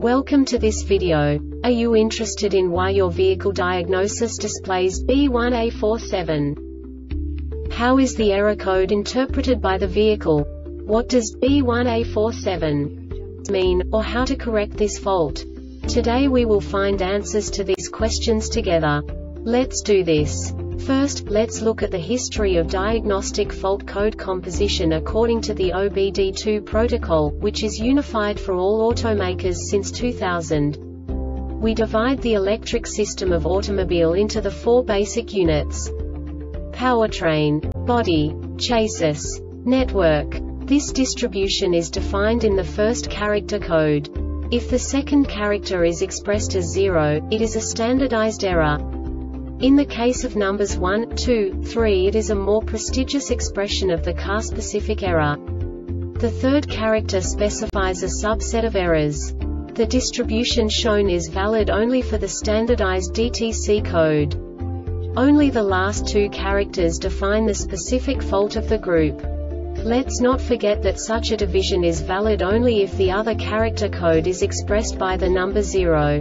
Welcome to this video. Are you interested in why your vehicle diagnosis displays B1A47? How is the error code interpreted by the vehicle? What does B1A47 mean, or how to correct this fault? Today we will find answers to these questions together. Let's do this. First, let's look at the history of diagnostic fault code composition according to the OBD2 protocol, which is unified for all automakers since 2000. We divide the electric system of automobile into the four basic units: powertrain, body, chassis, network. This distribution is defined in the first character code. If the second character is expressed as 0, it is a standardized error. In the case of numbers 1, 2, 3, it is a more prestigious expression of the car-specific error. The third character specifies a subset of errors. The distribution shown is valid only for the standardized DTC code. Only the last two characters define the specific fault of the group. Let's not forget that such a division is valid only if the other character code is expressed by the number 0.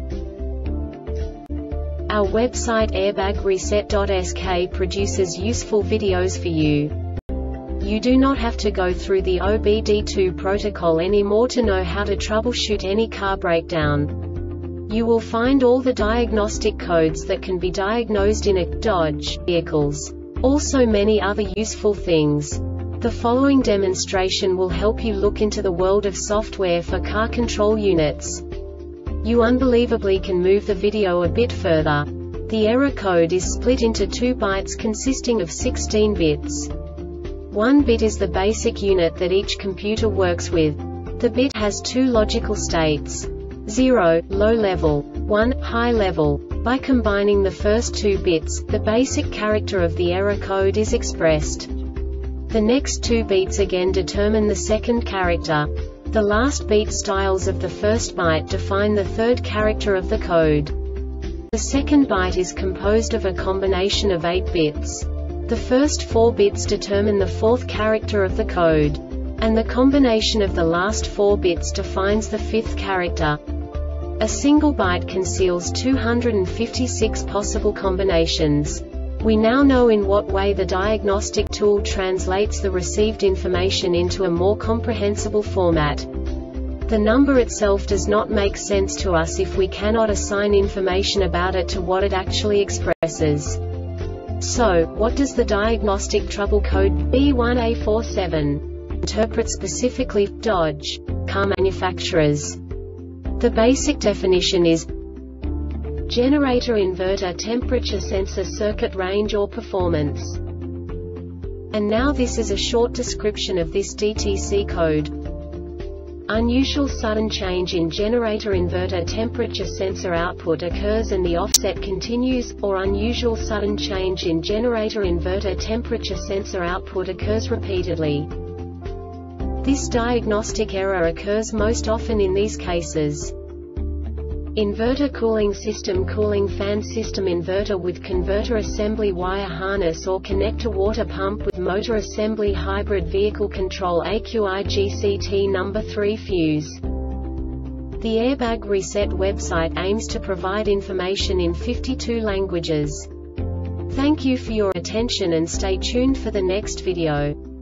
Our website airbagreset.sk produces useful videos for you. You do not have to go through the OBD2 protocol anymore to know how to troubleshoot any car breakdown. You will find all the diagnostic codes that can be diagnosed in a Dodge vehicles. Also many other useful things. The following demonstration will help you look into the world of software for car control units. You unbelievably can move the video a bit further. The error code is split into 2 bytes consisting of 16 bits. 1 bit is the basic unit that each computer works with. The bit has 2 logical states: 0, low level, 1, high level. By combining the first 2 bits, the basic character of the error code is expressed. The next 2 beats again determine the second character. The last beat styles of the first byte define the third character of the code. The second byte is composed of a combination of 8 bits. The first 4 bits determine the fourth character of the code. And the combination of the last 4 bits defines the fifth character. A single byte conceals 256 possible combinations. We now know in what way the diagnostic tool translates the received information into a more comprehensible format. The number itself does not make sense to us if we cannot assign information about it to what it actually expresses. So, what does the diagnostic trouble code B1A47 interpret specifically for Dodge car manufacturers? The basic definition is generator inverter temperature sensor circuit range or performance. And now this is a short description of this DTC code. Unusual sudden change in generator inverter temperature sensor output occurs and the offset continues, or unusual sudden change in generator inverter temperature sensor output occurs repeatedly. This diagnostic error occurs most often in these cases: inverter cooling system, cooling fan system, inverter with converter assembly, wire harness or connector, water pump with motor assembly, hybrid vehicle control, AQI/GCT number 3 fuse. The Airbag Reset website aims to provide information in 52 languages. Thank you for your attention and stay tuned for the next video.